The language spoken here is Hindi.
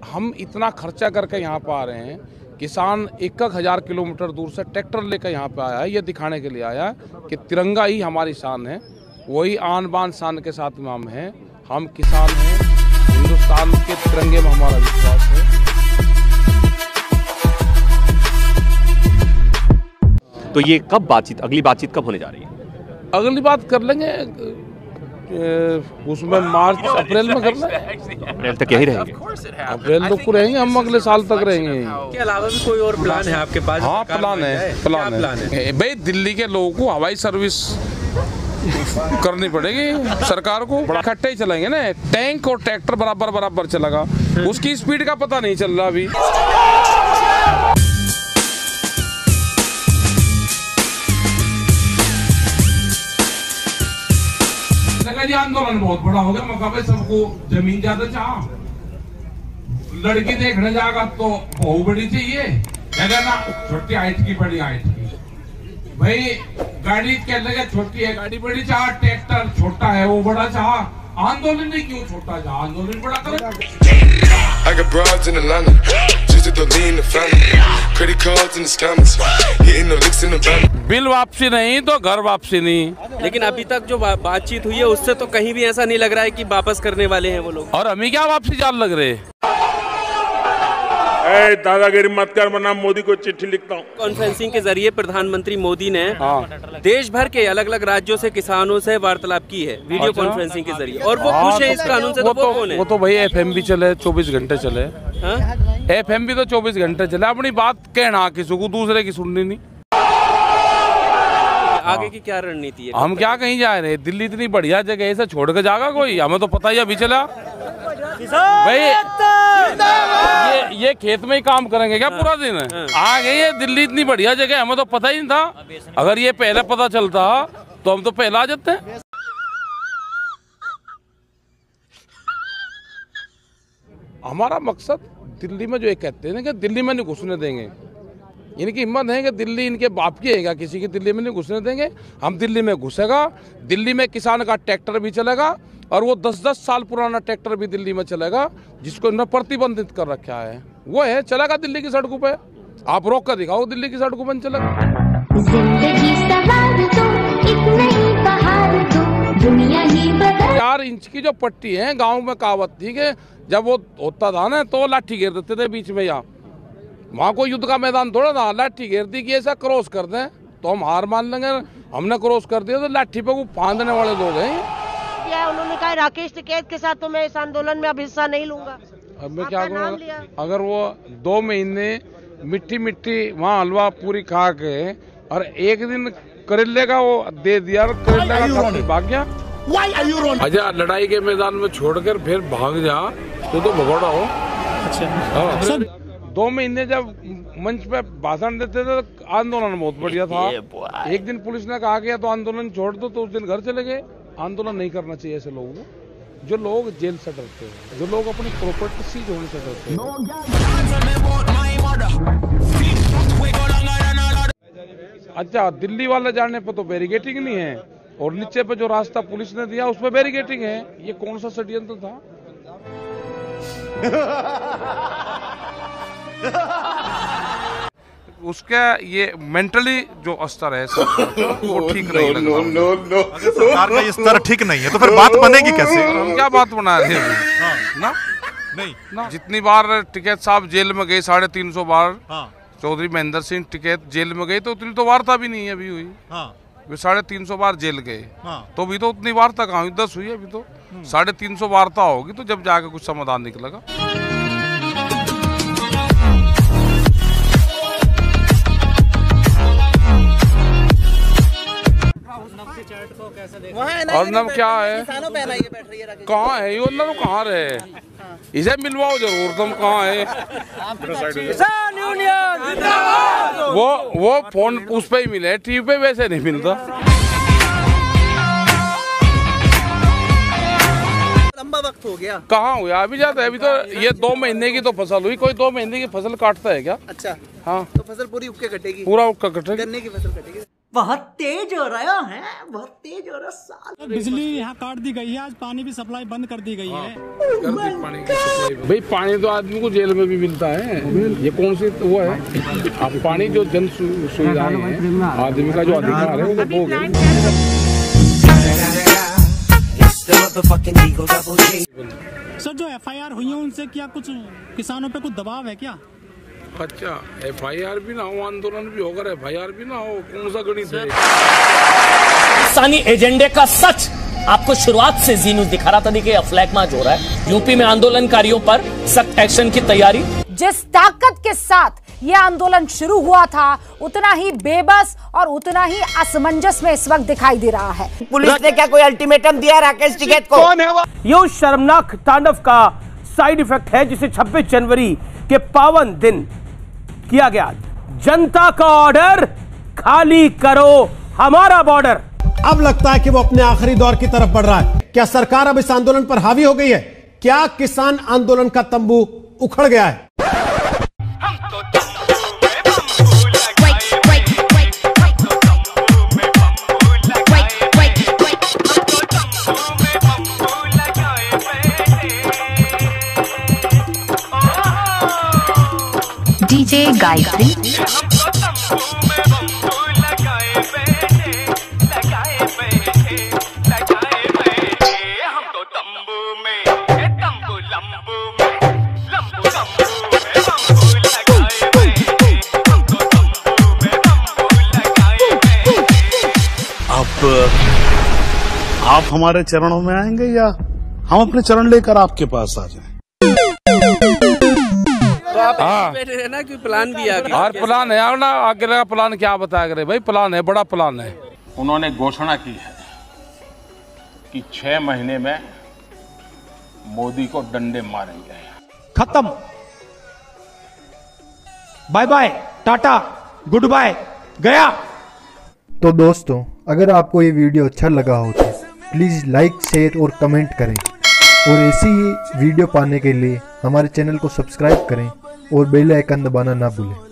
हम इतना खर्चा करके यहाँ पर आ रहे हैं, किसान 1,000 किलोमीटर दूर से ट्रैक्टर लेकर यहाँ पे आया है, ये दिखाने के लिए आया है कि तिरंगा ही हमारी शान है, वही आन बान शान के साथ में हम हैं, हम किसान हैं, हिंदुस्तान के तिरंगे में हमारा विश्वास है। तो ये कब अगली बातचीत कब होने जा रही है? अगली बात कर लेंगे उसमें मार्च अप्रैल में करना है। अप्रैल तक यही रहेंगे? अप्रैल तक तो रहेंगे, हम अगले साल तक रहेंगे। के अलावा भी कोई और प्लान है आपके पास? हाँ, प्लान है भाई, दिल्ली के लोगों को हवाई सर्विस करनी पड़ेगी सरकार को। बड़ा इकट्ठे ही चलेंगे ना, टैंक और ट्रैक्टर बराबर चलेगा, उसकी स्पीड का पता नहीं चल रहा अभी। जी आंदोलन बहुत बड़ा हो गया, मौका पे सबको जमीन ज्यादा चाह, लड़की देखने जाएगा तो बहुत बड़ी चाहिए, जगह ना छोटी हाइट की बड़ी हाइट की। भाई गाड़ी कह लगे छोटी है, गाड़ी बड़ी चाह, ट्रैक्टर छोटा है वो बड़ा चाह, आंदोलन ही क्यों छोटा चाह, आंदोलन बड़ा करें। I got broads in Atlanta, just to lean the family, credit cards in the scammers, hitting the licks in the van. Bill वापसी नहीं तो घर वापसी नहीं। लेकिन अभी तक जो बातचीत हुई है उससे तो कहीं भी ऐसा नहीं लग रहा है कि वापस करने वाले हैं वो लोग। और हमें क्या वापसी जाल लग रहे? दादागिरी मत कर, वरना मोदी को चिट्ठी लिखता हूँ। कॉन्फ्रेंसिंग के जरिए प्रधानमंत्री मोदी ने देश भर के अलग अलग राज्यों से किसानों से वार्तालाप की है वीडियो कॉन्फ्रेंसिंग के जरिए, और वो खुश है इस कानून से। तो वो कौन है? वो तो भाई FM भी चले, 24 घंटे चले। FM भी तो 24 घंटे चले, अपनी बात कहना किसी को, दूसरे की सुननी नहीं। आगे की क्या रणनीति है? हम क्या कहीं जा रहे हैं? दिल्ली इतनी बढ़िया जगह है, इसे छोड़ के जाएगा कोई? हमें तो पता ही अभी चला भाई, ये खेत में ही काम करेंगे क्या पूरा दिन? आ गए ये दिल्ली इतनी बढ़िया जगह, हमें तो पता ही नहीं था। अगर ये पहले पता चलता तो हम तो पहले आ जाते हैं। हमारा मकसद दिल्ली में जो ये कहते हैं ना कि दिल्ली में नहीं घुसने देंगे, इनकी हिम्मत है कि दिल्ली इनके बाप की है, किसी की दिल्ली में नहीं घुसने देंगे। हम दिल्ली में घुसेगा, दिल्ली में किसान का ट्रैक्टर भी चलेगा, और वो 10-10 साल पुराना ट्रैक्टर भी दिल्ली में चलेगा, जिसको इन्होंने प्रतिबंधित कर रखा है, वो है चलेगा दिल्ली की सड़कों पे। आप रोक कर दिखाओ, दिल्ली की सड़कों पर चलेगा। 4 इंच की जो पट्टी है, गाँव में कहावत थी कि जब वो होता था ना तो लाठी घेर देते थे बीच में, यहाँ वहाँ कोई युद्ध का मैदान थोड़ा था, लाठी घेर दी कि ऐसा क्रॉस कर दें तो हम हार मान लेंगे। हमने क्रॉस कर दिया तो लाठी पे वो फांदने वाले लोग हैं। उन्होंने कहा राकेश टिकैत के साथ तो मैं इस आंदोलन में अब हिस्सा नहीं लूंगा। अब मैं क्या करूँगा? अगर वो 2 महीने मिट्टी वहाँ हलवा पूरी खा के और एक दिन करेले का वो दे दिया, करेले का भाग गया। अच्छा, लड़ाई के मैदान में छोड़कर फिर भाग जा तो भगोड़ा हो। अच्छा, 2 महीने जब मंच पे भाषण देते थे तो आंदोलन बहुत बढ़िया था। एक दिन पुलिस ने कहा गया तो आंदोलन छोड़ दो, तो उस दिन घर चले गए। आंदोलन नहीं करना चाहिए ऐसे लोगों को, जो लोग जेल से डरते हैं, जो लोग अपनी प्रॉपर्टी सीज होने से डरते हैं। अच्छा, दिल्ली वाले जाने पर तो बैरिकेटिंग नहीं है, और नीचे पे जो रास्ता पुलिस ने दिया उसमें बैरिकेटिंग है। ये कौन सा षड्यंत्र था? उसका ये मेंटली जो स्तर है वो ठीक नहीं लग रहा। सरकार का ये स्तर ठीक नहीं है तो फिर बात बनेगी कैसे? हम क्या बात बना रहे हैं ना? नहीं ना, जितनी बार टिकैत साहब जेल में गए, 350 बार चौधरी महेंद्र सिंह टिकैत जेल में गए, तो उतनी तो वार्ता भी नहीं है अभी हुई। वे 350 बार जेल गए, तो अभी तो उतनी वार्ता कहाँ हुई? 10 हुई है अभी तो। 350 वार्ता होगी तो जब जाके कुछ समाधान निकलेगा। और नम क्या है? कहाँ है ये? तो कहाँ रहे? इसे मिलवाओ जरूर, तुम कहाँ है? वो फोन उस पे ही मिले, टीवी पे वैसे नहीं मिलता। लंबा वक्त हो गया। कहाँ हुआ अभी जाता है? अभी तो ये 2 महीने की तो फसल हुई, कोई 2 महीने की फसल काटता है क्या? अच्छा, हाँ, तो फसल पूरी उक्के कटेगी? पूरा उक्का कटेगी। गन्ने की फसल कटेगी। बहुत तेज हो रहा है, बहुत तेज हो रहा साल। बिजली यहाँ काट दी गई है, आज पानी भी सप्लाई बंद कर दी गई है। पानी की सप्लाई भाई, पानी तो आदमी को जेल में भी मिलता है, ये कौन सी वो है? अब पानी जो जन सुविधाएं हैं, आदमी का जो अधिकार है वो तो भोग है। सर जो FIR हुई है उनसे क्या कुछ किसानों पे कुछ दबाव है क्या? अच्छा, FIR भी ना हो, आंदोलन भी होकर FIR भी ना हो, कौन सा गणित है? किसानी एजेंडे का सच आपको शुरुआत से जी न्यूज़ दिखा रहा था। देखिए फ्लैग मार्च हो रहा है यूपी में, आंदोलनकारियों पर सख्त एक्शन की तैयारी। जिस ताकत के साथ ये आंदोलन शुरू हुआ था उतना ही बेबस और उतना ही असमंजस में इस वक्त दिखाई दे रहा है। पुलिस ने क्या कोई अल्टीमेटम दिया राकेश टिकैत को? कौन है वो? ये शर्मनाक तांडव का साइड इफेक्ट है जिसे 26 जनवरी के पावन दिन किया गया। जनता का ऑर्डर, खाली करो हमारा बॉर्डर। अब लगता है कि वो अपने आखिरी दौर की तरफ बढ़ रहा है। क्या सरकार अब इस आंदोलन पर हावी हो गई है? क्या किसान आंदोलन का तंबू उखड़ गया है? डीजे गायत्री आप हमारे चरणों में आएंगे या हम अपने चरण लेकर आपके पास आ जाएं? तो आप बैठे रहना कि प्लान भी आ गया? और प्लान है ना, आगे का प्लान क्या बताया करे भाई? प्लान है, बड़ा प्लान है। उन्होंने घोषणा की है कि 6 महीने में मोदी को डंडे मारेंगे। खत्म, bye bye, tata, goodbye, गया। तो दोस्तों, अगर आपको ये वीडियो अच्छा लगा हो तो प्लीज़ लाइक, शेयर और कमेंट करें, और ऐसी ही वीडियो पाने के लिए हमारे चैनल को सब्सक्राइब करें और बेल आइकन दबाना ना भूलें।